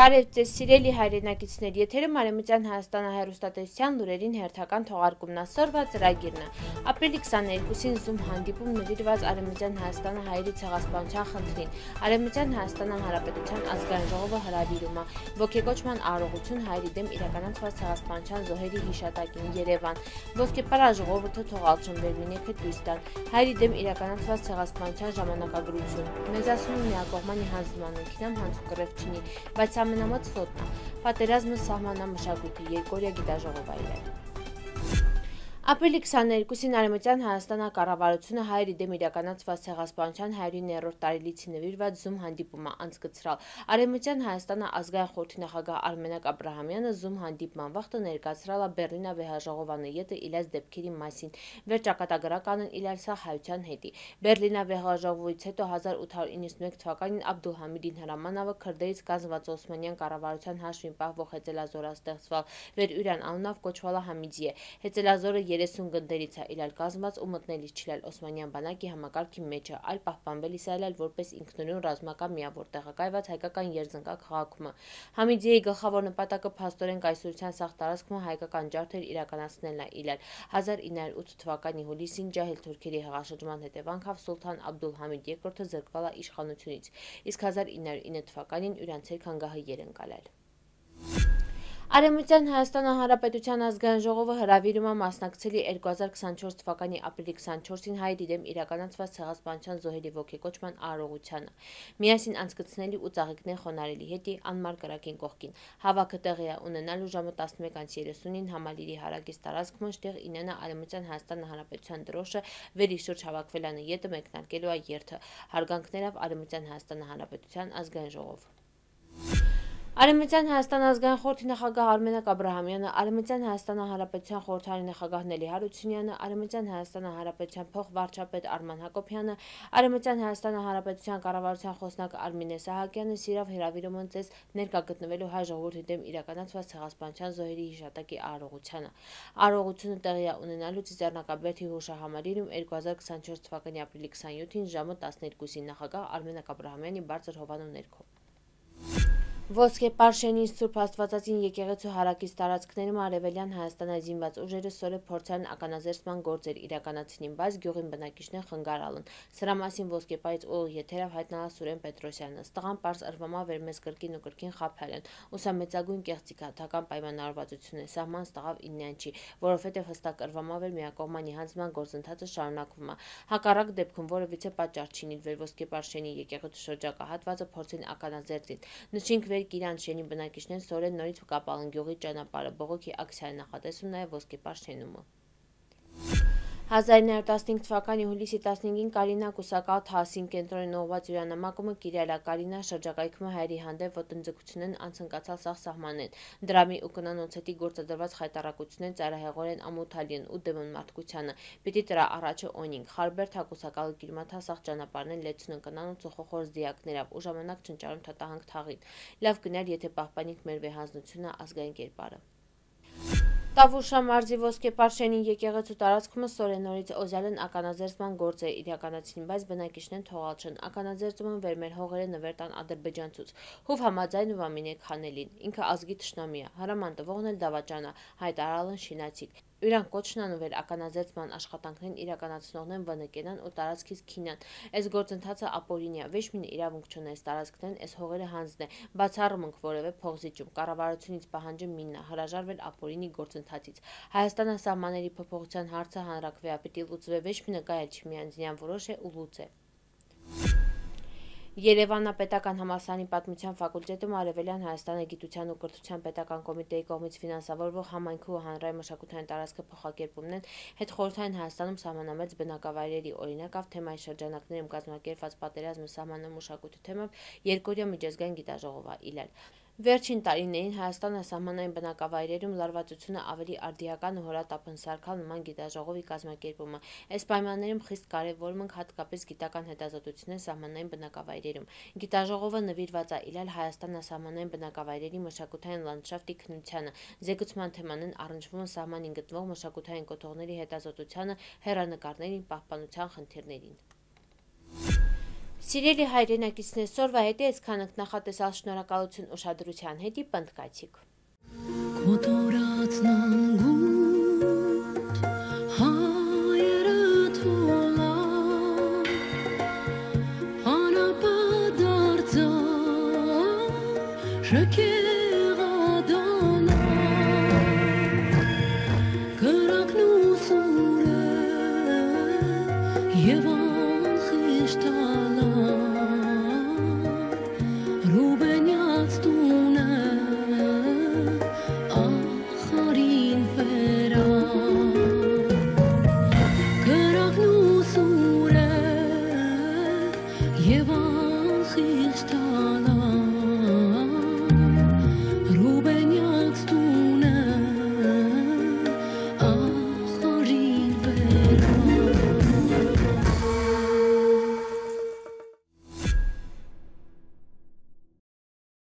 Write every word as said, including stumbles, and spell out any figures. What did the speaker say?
Բարև ձեզ սիրելի հայրենակիցներ, եթերում Արևմտյան Հայաստանը հեռուստատեսության լուրերին հերթական թողարկումն է, սորված ծրագիրն է։ Ապրիլի քսաներկուսին Zoom հանդիպում նվիրված Արևմտյան Հայաստանը հայերի ցեղասպանության խնդրին։ Արևմտյան Հայաստանը Հանրապետության ազգային ժողովը հրավիրում է ոգեկոչման արարողություն հայերի դեմ իրականացված ցեղասպանության զոհերի հիշատակին Երևան։ Ոսկեպար ժողովուրդը թողարկում Բերլինի քետ տան հայերի դեմ իրականացված ցեղասպանության ժամանակագրություն։ Մեզ ասում են միակողմանի հանձնմանքին ամ հանցուկռև չինի, բայց ամենամոտ սոտն է, պատերազմը սահմանամշակույթի երկօրյա գիտաժողով այրել։ Ապրիլի քսաներկուսին Արևմտյան Հայաստանը կառավարությունը հայերի դեմ իրականացված ցեղասպանության հարյուրիններորդ տարելիցին նվիրված Zoom հանդիպում է անցկացրել։ Արևմտյան Հայաստանը ազգային խորհրդի նախագահ Արմենակ Աբրահամյանը Zoom հանդիպման վաղտը ներկայացրել է Բերլինա վեհաժողովանը յետը իլած դեպքերի մասին։ Վերջակատագրականն իլալսա հայության հետի։ Բերլինա վեհաժողովից հետո հազար ութ հարյուր իննսունմեկ թվականին Աբդուլհամիդին հրամանավը քրդերից կազմված Օսմանյան կառավարության հաշվին պահվող հեծելազորը ստեղծվել Վերուրան անունով կոչվել է Համիդիե։ Հեծելազորը երեսուն գնդերից է իրար կազմված ու մտնելիս չիլալ Օսմանյան բանակի համակարգի մեջը, այլ պահպանվելիս այլալ որպես ինքնուրույն ռազմական միավոր տեղակայված հայկական երզնկակ քաղաքում։ Համիդիեի գլխավոր նպատակը փաստորեն կայսրության սաղ տարածքում հայկական ջարդեր իրականացնելն է իլալ։ հազար ինը հարյուր ութ թվականի հուլիսին ջահիլ թուրքերի հեղաշրջման հետևանքով Սուլթան Աբդուլհամիդ երկրորդը զրկվել է իշխանությունից, իսկ հազար ինը հարյուր ինը թվականին Ուրանցեր քանգահը երընկալել։ Արևմտյան Հայաստանը Հանրապետության ազգային ժողովը հրավիրում է մասնակցելի երկու հազար քսանչորս թվականի ապրիլի քսանչորսին հայերի դեմ իրականացված ցեղասպանության զոհերի ոգեկոչման արարողությանը։ Միասին անցկացնելի ու ծաղիկներ խոնարհելի հետի անմար կրակին կողքին։ Հավաքը տեղի է ունենալու ժամը տասնմեկ երեսունին Համալիրի հարակից տարածքում շտեղ ինենա Արևմտյան Հայաստանը Հանրապետության դրոշը վերի շուրջ հավաքվել է յետը մեկնարկելու է երթը։ Հարգանքներով Արևմտյան Հայաստանը Հանրապետության ազգային ժողով։ Արևմտյան Հայաստան ազգային խորհրդի նախագահ Արմենակ Աբրահամյանը, Արևմտյան Հայաստանը Հանրապետության խորհրդարանի նախագահ Նելի Հարությունյանը, Արևմտյան Հայաստանը Հանրապետության փոխվարչապետ Արման Հակոբյանը, Արևմտյան Հայաստանը Հանրապետության կառավարության խոսնակ Արմինե Սահակյանը սիրավ հրավիրում են ձեզ ներկա գտնվելու հայ ժողովրդի դեմ իրականացված ցեղասպանության զոհերի հիշատակի արարողությանը։ Արարողությունը տեղի է ունենալու Ծիծեռնակաբերդի հուշահամալիրում երկու հազար քսանչորս թվականի ապրիլի քսանյոթին ժամը տասներկուսին նախագահ Արմենակ Աբրահամյանի բարձր հովանու ներքո։ Ոսկեպար շենի Սուրբ Աստվածածին եկեղեցու հարակից տարածքներում Արևելյան Հայաստանի զինված ուժերը սորը փորձային ականազերծման գործեր իրականացնին, բայց գյուղին բնակիչներ խնգարալն։ Սրա մասին Ոսկեպարից ուղիղ եթերով հայտնալա Սուրեն Պետրոսյանը։ Ստղան պարզ ըրվամա վեր մեզ կրկին ու կրկին խաբել են։ Ուսամեծագույն կեղծիք հատական պայմանավորվածություն է, սահման ստղավ իննյան չի, որովհետև հստակ ըրվամա վեր միակողմանի հանձնման գործընթացը շարունակվում է։ Հակառակ դեպքում որևիցե պատճառ չի նիրվել Ոսկեպար շենի եկեղեցու շրջակա հատվածը փորձին ականազերծին։ Նշենք վեր Կիրան շենի բնակիչներն սորեն նորից կապալն գյուղի ճանապարհը բողոքի ակցիայի նախատեսում նաև Ոսկեպար շենումը։ հազար ինը հարյուր տասնհինգ թվականի հուլիսի տասնհինգին Կարինա Կուսակալ Թասին կենտրոնին ուղղված հյուրանամակումը Կիրյալա Կարինա շրջակայքում հայերի հանդեպ ոտնձգությունն անցնկացալ սաղ սահմանեն։ Դրամի ու կնանոցետի գործադրված խայտառակությունն ծայրահեղորեն ամոթալին ու դեմն մարդկությանը։ Պիտի տրա առաջը օնինք Խարբերտ Հակուսակալը կիրմաթա սաղ ճանապարհն լեցնուն կնանոց ու խոխոր զդիակներով ու ժամանակ չնճարում թատահանք թաղին։ Լավ կներ, եթե պահպանինք մեր վեհանձնությունը ազգային կերպարը։ Տավուշա մարզի Ոսկեպար շենի եկեղեցու տարածքում սորեն նորից օզյալն ականազերծման գործ է իրականացին, բայց բնակիչներն թողալ չեն։ Ականազերծումը վեր մեր հողերը նվեր տան ադրբեջանցուց։ Հուվ համաձայն ու ամինե քանելին։ Ինքը ազգի թշնամի է, հրաման տվողն էլ դավաճան է, հայտարարալն շինացիկ։ Իրանք կոչն անուվեր ականազերծման աշխատանքներն իրականացնողներն վնկենան ու տարածքից քինան։ Այս գործընթացը ապօրինի է, ոչ մի իրավունք չունի այս տարածքներն, այս հողերը հանձն է, բացառում ենք որևէ փողզիջում, կառավարությունից պահանջում միննա, հրաժարվել ապօրինի գործընթացից։ Հայաստանը սահմանների փոփոխության հարցը հանրաքվեա պիտի լուծվի, ոչ մի նկայել չի միանձնյան որոշ է ու լուծ է։ Երևանապետական համալսարանի պատմության ֆակուլտետում Արևելյան Հայաստանի գիտության ու կրթության պետական կոմիտեի կողմից ֆինանսավորվող համայնքի ու հանրային մշակութային տարածքը փոխակերպումն հետխորհրդային Հայաստանում սահմանամերձ բնակավայրերի օրինակավ թեմայի շրջանակներում կազմակերպված պատերազմը սահմանամշակույթի թեմով երկօրյա միջազգային գիտաժողով է իլել։ Վերջին տարիներին Հայաստանը սահմանային բնակավայրերում լարվածությունը ավելի արդիական ու հորատապնսարքալ նման գիտաժողովի կազմակերպումը։ Այս պայմաններում խիստ կարևորում ենք հատկապես գիտական հետազոտություններ սահմանային բնակավայրերում։ Գիտաժողովը նվիրված է իլել Հայաստանը սահմանային բնակավայրերի մշակութային լանդշաֆտի քննությանը, զեկուցման թեմանն առնչվում է սահմանին գտնվող մշակութային կոթողների հետազոտությանը, հեռանկարների պահպանության խնդիրներին։ Սիրելի հայրենակիցներ, սորվա հետ ես քանք նախատեսալ շնորհակալություն ուշադրության հետի պնդկացիք։ Կոտորածնան գուտ հայերը թոլա անապադարձա շեքի